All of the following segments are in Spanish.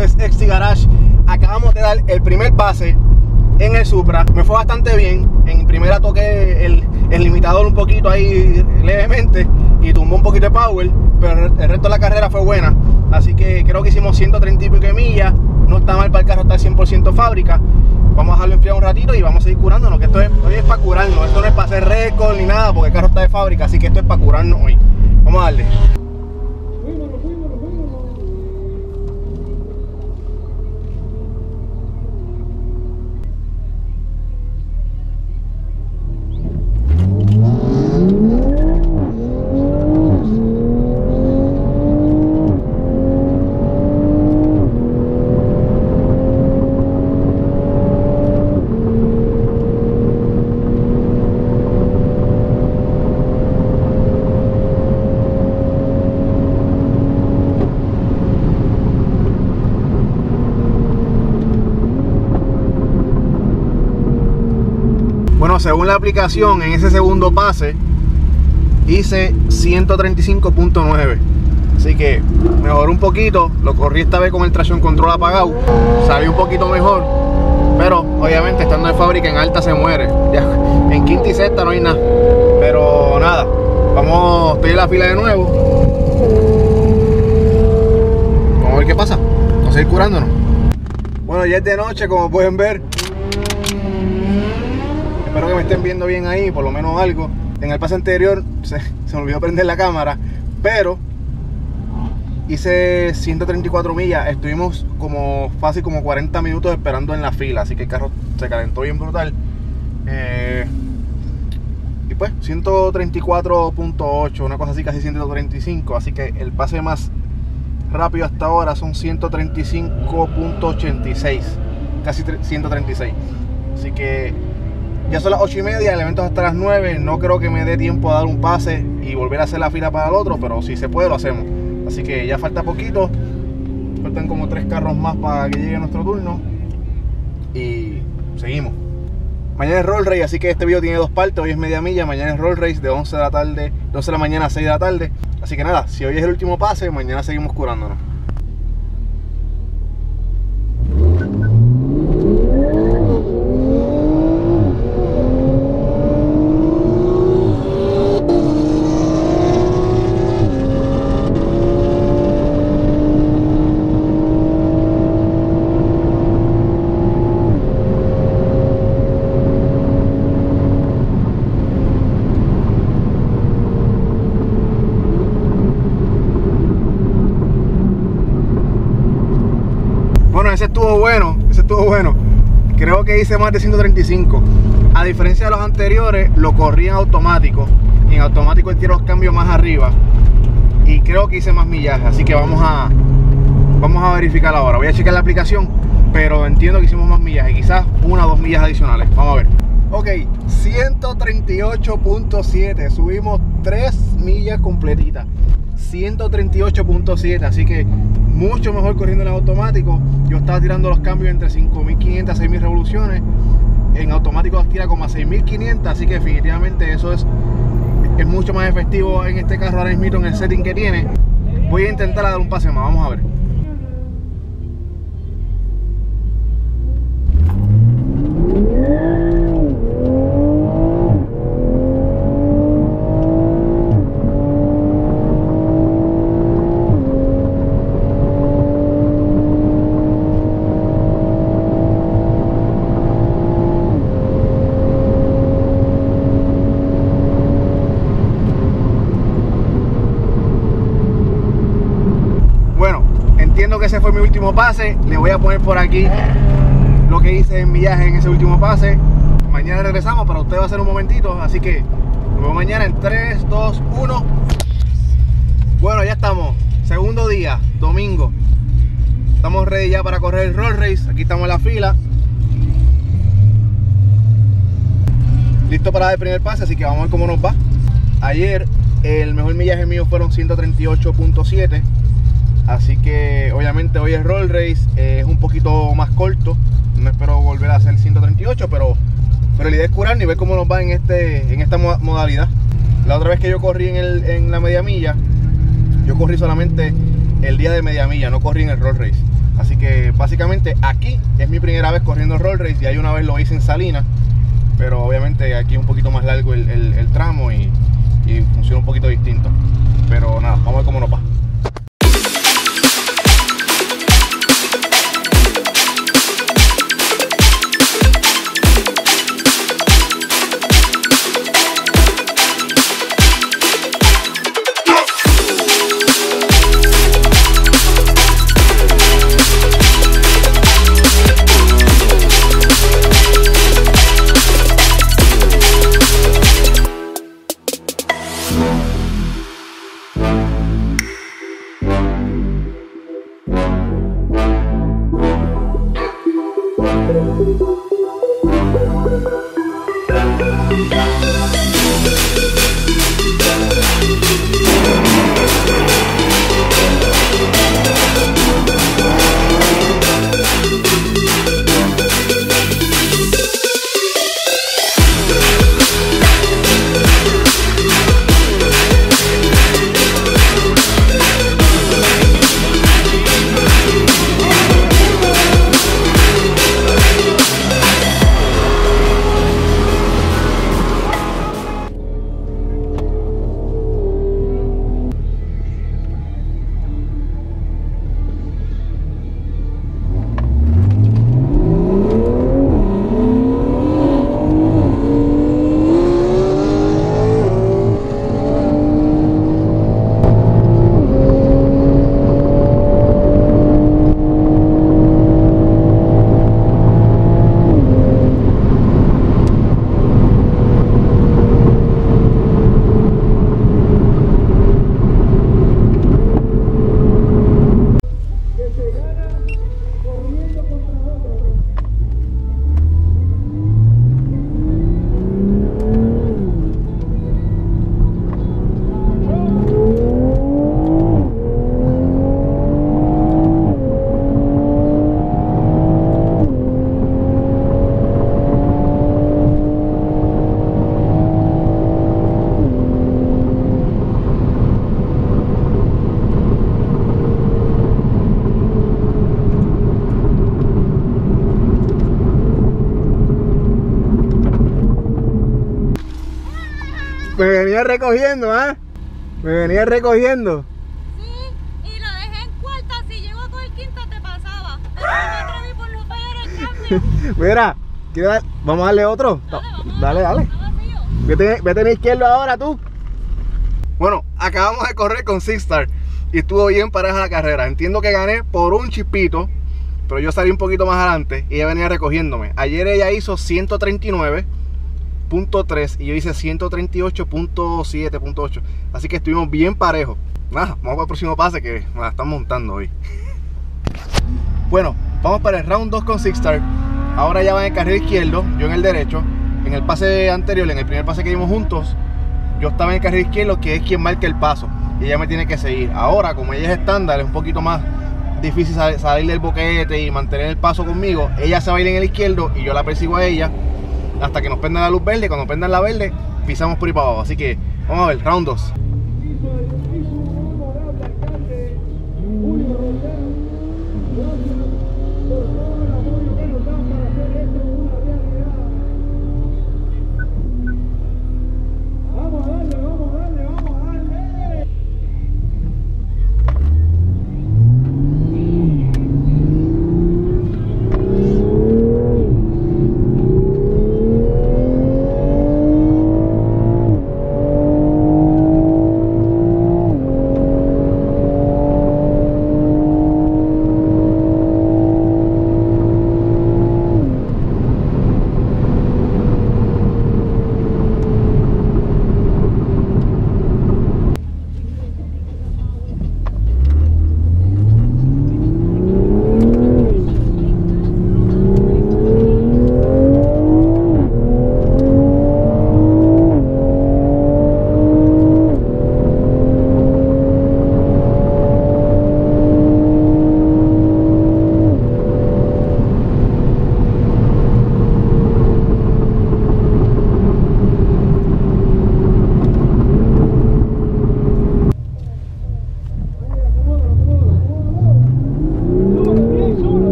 es XT Garage. Acabamos de dar el primer pase en el Supra. Me fue bastante bien. En primera toqué el limitador un poquito ahí levemente y tumbó un poquito de power, pero el resto de la carrera fue buena. Así que creo que hicimos 130 y pico de millas. No está mal para el carro estar 100% fábrica. Vamos a dejarlo enfriar un ratito y vamos a seguir curándonos, que hoy es para curarnos. Esto no es para hacer récord ni nada, porque el carro está de fábrica, así que esto es para curarnos hoy. Vamos a darle. Bueno, según la aplicación, en ese segundo pase hice 135.9, así que mejoró un poquito. Lo corrí esta vez con el traction control apagado, salió un poquito mejor, pero obviamente estando de fábrica en alta se muere. Ya, en quinta y sexta no hay nada, pero nada, estoy en la fila de nuevo. Vamos a ver qué pasa, vamos a seguir curándonos. Bueno, ya es de noche, como pueden ver. Espero que me estén viendo bien ahí, por lo menos algo. En el pase anterior se me olvidó prender la cámara, pero hice 134 millas. Estuvimos fácil como 40 minutos esperando en la fila, así que el carro se calentó bien brutal. Y pues 134.8, una cosa así, casi 135. Así que el pase más rápido hasta ahora son 135.86, casi 136. Así que ya son las 8:30, el evento es hasta las 9. No creo que me dé tiempo a dar un pase y volver a hacer la fila para el otro, pero si se puede lo hacemos. Así que ya falta poquito. Faltan como 3 carros más para que llegue nuestro turno. Y seguimos. Mañana es Roll Race, así que este video tiene 2 partes. Hoy es media milla, mañana es Roll Race de 11 de la tarde, 12 de la mañana a 6 de la tarde. Así que nada, si hoy es el último pase, mañana seguimos curándonos. Ese estuvo bueno. Creo que hice más de 135. A diferencia de los anteriores, lo corrí en automático. En automático él tira los cambios más arriba. Y creo que hice más millaje. Así que vamos a verificar ahora. Voy a checar la aplicación, pero entiendo que hicimos más millaje. Quizás 1 o 2 millas adicionales. Vamos a ver. Ok, 138.7. Subimos 3 millas completitas. 138.7, así que mucho mejor corriendo en automático. Yo estaba tirando los cambios entre 5.500 a 6.000 revoluciones. En automático las tira como a 6.500, así que definitivamente eso es mucho más efectivo en este carro ahora mismo en el setting que tiene. Voy a intentar dar un pase más, vamos a ver. Que ese fue mi último pase. Le voy a poner por aquí lo que hice en millaje en ese último pase. Mañana regresamos, para usted va a ser un momentito, así que nos vemos mañana en 3, 2, 1. Bueno, ya estamos, segundo día, domingo. Estamos ready ya para correr el Roll Race. Aquí estamos en la fila, listo para dar el primer pase, así que vamos a ver cómo nos va. Ayer el mejor millaje mío fueron 138.7. Así que obviamente hoy es Roll Race, es un poquito más corto. No espero volver a hacer 138, pero la idea es curarnos y ver cómo nos va en esta modalidad. La otra vez que yo corrí en la media milla, yo corrí solamente el día de media milla, no corrí en el Roll Race. Así que básicamente aquí es mi primera vez corriendo road race. Y ahí una vez lo hice en Salinas, pero obviamente aquí es un poquito más largo el tramo y funciona un poquito distinto. Pero nada, vamos a ver cómo nos va. Me venía recogiendo, ¿ah? Me venía recogiendo. Sí, y lo dejé en cuarta. Si llego a coger quinta, te pasaba. Pero me atreví por no fallar el cambio. Mira, vamos a darle otro. Dale. Vete en la izquierda ahora tú. Bueno, acabamos de correr con SIXSTAR y estuvo bien pareja la carrera. Entiendo que gané por un chispito, pero yo salí un poquito más adelante y ella venía recogiéndome. Ayer ella hizo 139.3 y yo hice 138.7.8, así que estuvimos bien parejos. Nada, vamos para el próximo pase que me la están montando hoy. Bueno, vamos para el round 2 con SIXSTAR. Ahora ya va en el carril izquierdo, yo en el derecho. En el pase anterior, en el primer pase que dimos juntos, yo estaba en el carril izquierdo, que es quien marca el paso, y ella me tiene que seguir. Ahora, como ella es estándar, es un poquito más difícil salir del boquete y mantener el paso conmigo. Ella se va a ir en el izquierdo y yo la persigo a ella hasta que nos prenda la luz verde. Cuando prendan la verde, pisamos por ahí para abajo. Así que vamos a ver, round 2.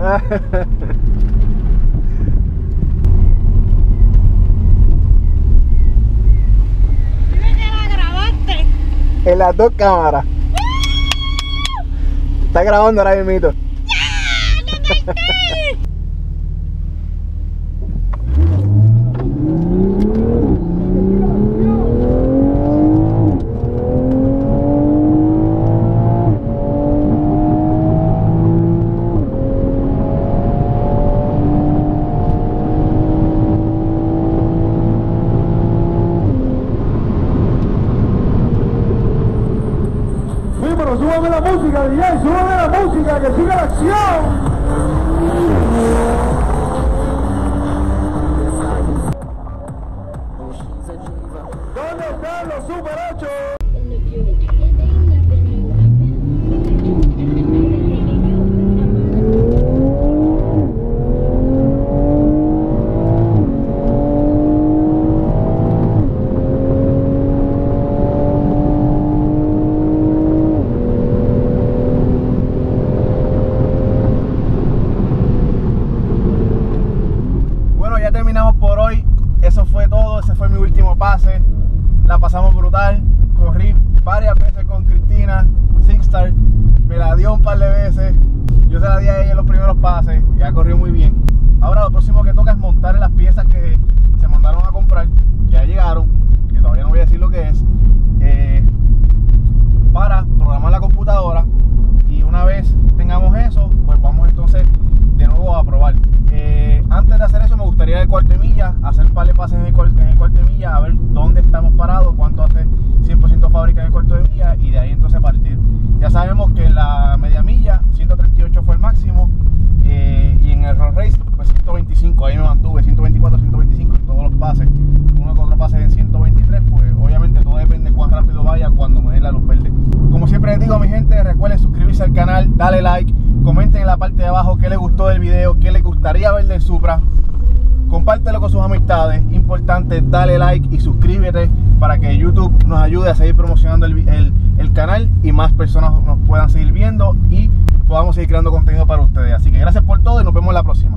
Dime que la grabaste. En las dos cámaras. Está grabando ahora mismo. Pero súbame la música, DJ, súbame la música, que siga la acción. ¿Dónde están los Super 8? Ya terminamos por hoy. Eso fue todo. Ese fue mi último pase. La pasamos brutal. Corrí varias veces con Cristina Sixstar. Me la dio un par de veces. Yo se la di a ella en los primeros pases. Ya corrió muy bien. Ahora lo próximo que toca es montar las piezas que se mandaron a comprar. Ya llegaron, que todavía no voy a decir lo que es, para programar la computadora. Y una vez tengamos eso, pues vamos entonces de nuevo a probar. Antes de hacer eso me gustaría el cuarto de milla, hacer un par de pases en el cuarto de milla, a ver dónde estamos parados, cuánto hace 100% fábrica en el cuarto de milla, y de ahí entonces partir. Ya sabemos que en la media milla 138 fue el máximo, y en el road race pues 125, ahí me mantuve 124, 125 en todos los pases. Uno que otro pase en 123, pues obviamente todo depende de cuán rápido vaya cuando me dé la luz verde. Como siempre les digo, mi gente, recuerden suscribirse al canal, dale like, comenten en la parte de abajo qué les gustó del video, qué les gustaría ver del Supra. Compártelo con sus amistades. Importante, dale like y suscríbete para que YouTube nos ayude a seguir promocionando el canal y más personas nos puedan seguir viendo y podamos seguir creando contenido para ustedes. Así que gracias por todo y nos vemos en la próxima.